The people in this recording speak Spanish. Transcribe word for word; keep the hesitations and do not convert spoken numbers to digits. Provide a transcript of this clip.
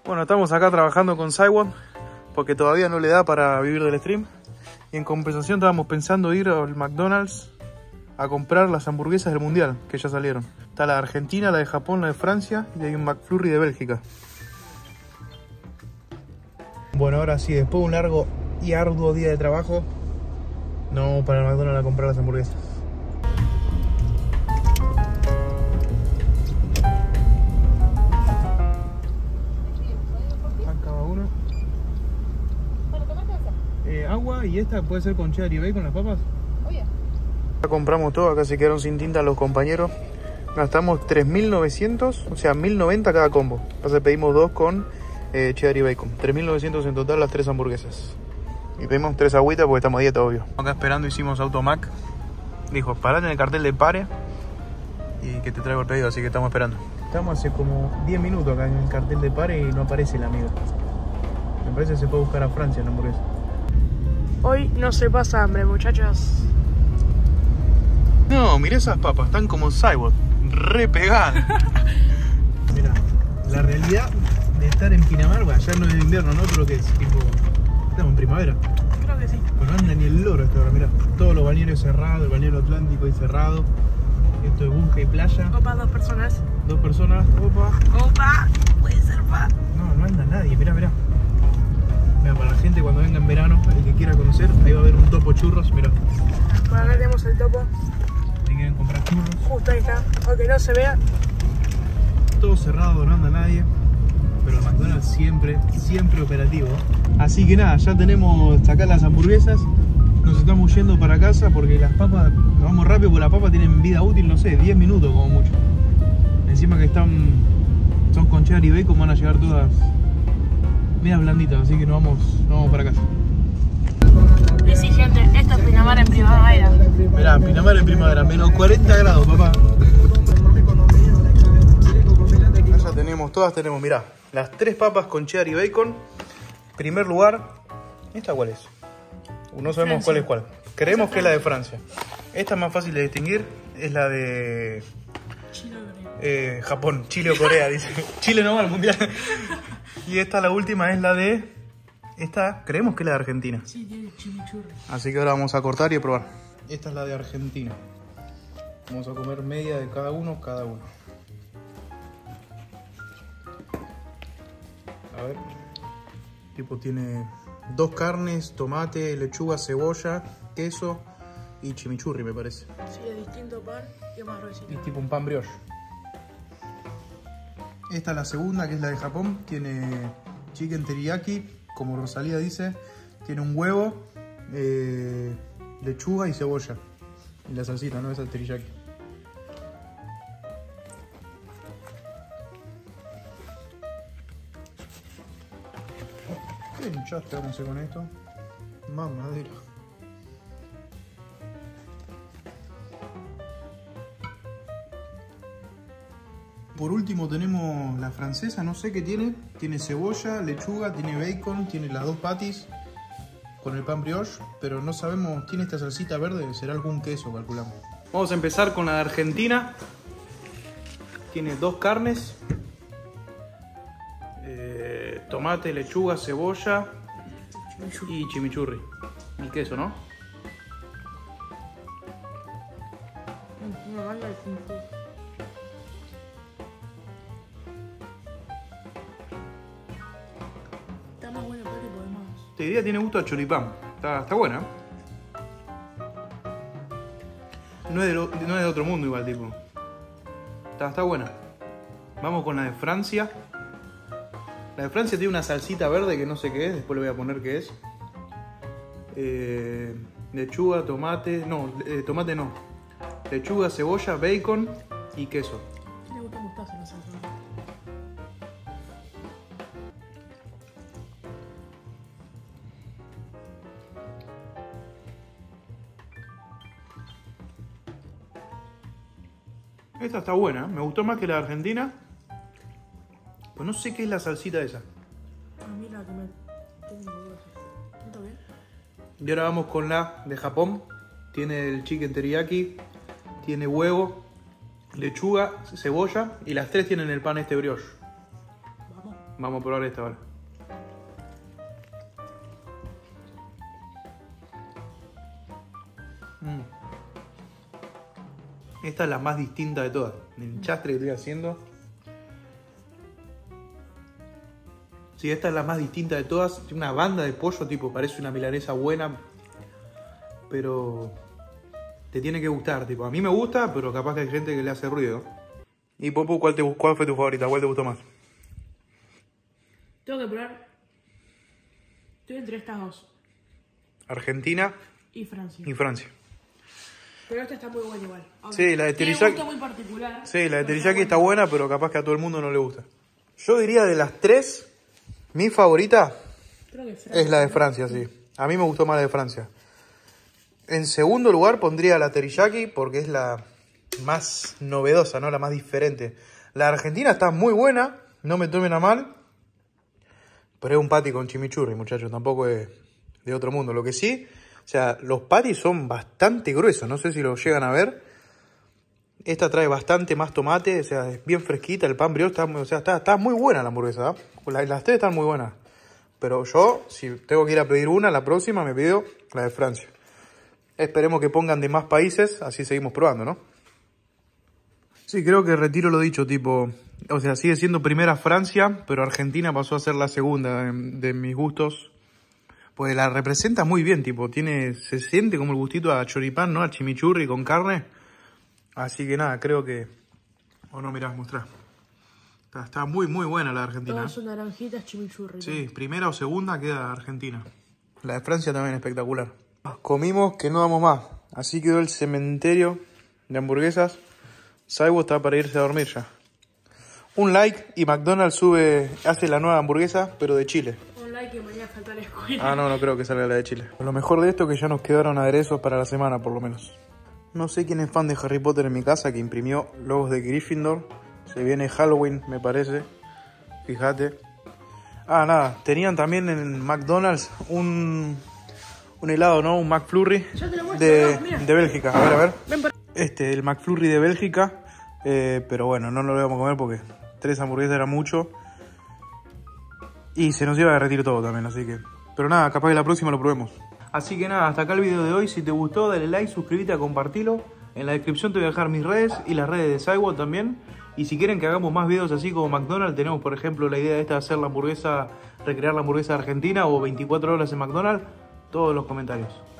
Bueno, estamos acá trabajando con Saiwon porque todavía no le da para vivir del stream. Y en compensación estábamos pensando ir al McDonald's a comprar las hamburguesas del mundial que ya salieron. Está la de Argentina, la de Japón, la de Francia y hay un McFlurry de Bélgica. Bueno, ahora sí, después de un largo y arduo día de trabajo, nos vamos para el McDonald's a comprar las hamburguesas. Cada uno. Eh, agua y esta puede ser con cheddar y bacon las papas. Oye. Ya compramos todo, acá se quedaron sin tinta los compañeros. Gastamos tres mil novecientos, o sea, mil noventa cada combo. Entonces pedimos dos con eh, cheddar y bacon. tres mil novecientos en total las tres hamburguesas. Y pedimos tres agüitas porque estamos a dieta, obvio. Acá esperando hicimos Automac. Dijo, parate en el cartel de pare y que te traigo el pedido, así que estamos esperando. Estamos hace como diez minutos acá en el cartel de pare y no aparece el amigo. Me parece que se puede buscar a Francia en la hamburguesa. Hoy no se pasa hambre, muchachos. No, mirá esas papas, están como Cybot, re pegadas. Mirá, la realidad de estar en Pinamar, bueno, ya no es invierno, ¿no? Pero que es tipo... Estamos en primavera. Creo que sí. Pero no anda ni el loro esta hora, mirá. Todos los balnearios cerrados, el balneario Atlántico ahí cerrado. Esto es busca y playa. Opa, dos personas. Dos personas, opa. Opa, puede ser pa. No, no anda nadie, mirá, mirá. Mira, para la gente cuando venga en verano, el que quiera conocer, ahí va a haber un topo churros, mirá. Por acá tenemos el topo. Si quieren comprar churros. Justo ahí está, aunque no se vea. Todo cerrado, no anda nadie. Pero el McDonald's siempre, siempre operativo. Así que nada, ya tenemos acá las hamburguesas. Nos estamos yendo para casa porque las papas, nos vamos rápido porque las papas tienen vida útil, no sé, diez minutos como mucho. Encima que están, son con cheddar y bacon, van a llegar todas medias blanditas, así que nos vamos, nos vamos para casa. Decí, gente, esto es Pinamar en primavera. Mirá, Pinamar en primavera, menos cuarenta grados, papá. Ya tenemos, todas tenemos, mirá, las tres papas con cheddar y bacon. Primer lugar, ¿esta cuál es? No sabemos Francia. Cuál es cuál. Creemos que es la de Francia. Esta es más fácil de distinguir, es la de Chile o Corea. Eh, Japón, Chile o Corea, dice. Chile no va al mundial. Y esta, la última, es la de... Esta, creemos que es la de Argentina. Sí, tiene chimichurri. Así que ahora vamos a cortar y a probar. Esta es la de Argentina. Vamos a comer media de cada uno, cada uno. A ver. Tipo tiene dos carnes, tomate, lechuga, cebolla, queso y chimichurri, me parece. Sí, es distinto pan y es más gruesito. Es tipo un pan brioche. Esta es la segunda, que es la de Japón. Tiene chicken teriyaki, como Rosalía dice. Tiene un huevo, eh, lechuga y cebolla. Y la salsita, ¿no? Esa es el teriyaki. ¿Qué hinchaste vamos a hacer con esto? Mamadera. Por último tenemos la francesa, no sé qué tiene. Tiene cebolla, lechuga, tiene bacon, tiene las dos patties con el pan brioche, pero no sabemos, tiene esta salsita verde, será algún queso, calculamos. Vamos a empezar con la de Argentina. Tiene dos carnes, eh, tomate, lechuga, cebolla y chimichurri. Y queso, ¿no? Una banda de kung fu. Está más bueno, pero podemos. Este día tiene gusto a choripán. Está, está buena. No es, de lo, no es de otro mundo igual, tipo. Está, está buena. Vamos con la de Francia. La de Francia tiene una salsita verde que no sé qué es. Después le voy a poner qué es. Eh, lechuga, tomate. No, eh, tomate no. Lechuga, cebolla, bacon y queso. ¿Qué le gusta mostaza la salsa? Esta está buena, me gustó más que la de Argentina. Pero no sé qué es la salsita esa. A mí la que me tengo dudas. ¿Está bien? Y ahora vamos con la de Japón. Tiene el chicken teriyaki, tiene huevo, lechuga, cebolla y las tres tienen el pan este brioche. Vamos. Vamos a probar esta ahora. Mm. Esta es la más distinta de todas. El chastre que estoy haciendo. Sí, esta es la más distinta de todas. Tiene una banda de pollo, tipo, parece una milanesa buena. Pero te tiene que gustar, tipo. A mí me gusta, pero capaz que hay gente que le hace ruido. Y Popu, ¿cuál, te, ¿cuál fue tu favorita? ¿Cuál te gustó más? Tengo que probar. Estoy entre estas dos. Argentina y Francia. Y Francia. Pero esta está muy buena igual. Ahora, sí, la de teriyaki. Tiene un gusto muy particular. Sí, la de teriyaki está buena, pero capaz que a todo el mundo no le gusta. Yo diría de las tres, mi favorita Creo que Francia, es la de ¿no? Francia, sí. A mí me gustó más la de Francia. En segundo lugar pondría la teriyaki porque es la más novedosa, ¿no? La más diferente. La Argentina está muy buena, no me tomen a mal. Pero es un patty con chimichurri, muchachos. Tampoco es de otro mundo. Lo que sí, o sea, los patties son bastante gruesos. No sé si lo llegan a ver. Esta trae bastante más tomate, o sea, es bien fresquita. El pan brioche está, o sea, está, está muy buena la hamburguesa, ¿eh? Las, las tres están muy buenas. Pero yo, si tengo que ir a pedir una, la próxima me pido la de Francia. Esperemos que pongan de más países, así seguimos probando, ¿no? Sí, creo que retiro lo dicho, tipo... O sea, sigue siendo primera Francia, pero Argentina pasó a ser la segunda de, de mis gustos. Pues la representa muy bien, tipo, tiene, se siente como el gustito a choripán, ¿no? A chimichurri con carne. Así que nada, creo que... O oh, no, mirá, mostrá. Está, está muy, muy buena la de Argentina. Todas son naranjitas chimichurri. Sí, primera o segunda queda Argentina. La de Francia también espectacular. Comimos que no damos más. Así quedó el cementerio de hamburguesas. Saibo está para irse a dormir ya. Un like y McDonald's sube, hace la nueva hamburguesa, pero de Chile. Un like y mañana falta la escuela. Ah, no, no creo que salga la de Chile. Lo mejor de esto es que ya nos quedaron aderezos para la semana, por lo menos. No sé quién es fan de Harry Potter en mi casa, que imprimió logos de Gryffindor. Se viene Halloween, me parece. Fíjate. Ah, nada, tenían también en McDonald's un, un helado, ¿no? Un McFlurry de, de Bélgica. A ver, a ver. Este, el McFlurry de Bélgica. Eh, pero bueno, no lo vamos a comer porque tres hamburguesas era mucho. Y se nos iba a derretir todo también, así que... Pero nada, capaz que la próxima lo probemos. Así que nada, hasta acá el video de hoy. Si te gustó, dale like, suscríbete, compartilo. En la descripción te voy a dejar mis redes y las redes de Saibo también. Y si quieren que hagamos más videos así como McDonald's, tenemos por ejemplo la idea de esta de hacer la hamburguesa, recrear la hamburguesa argentina o veinticuatro horas en McDonald's, todos los comentarios.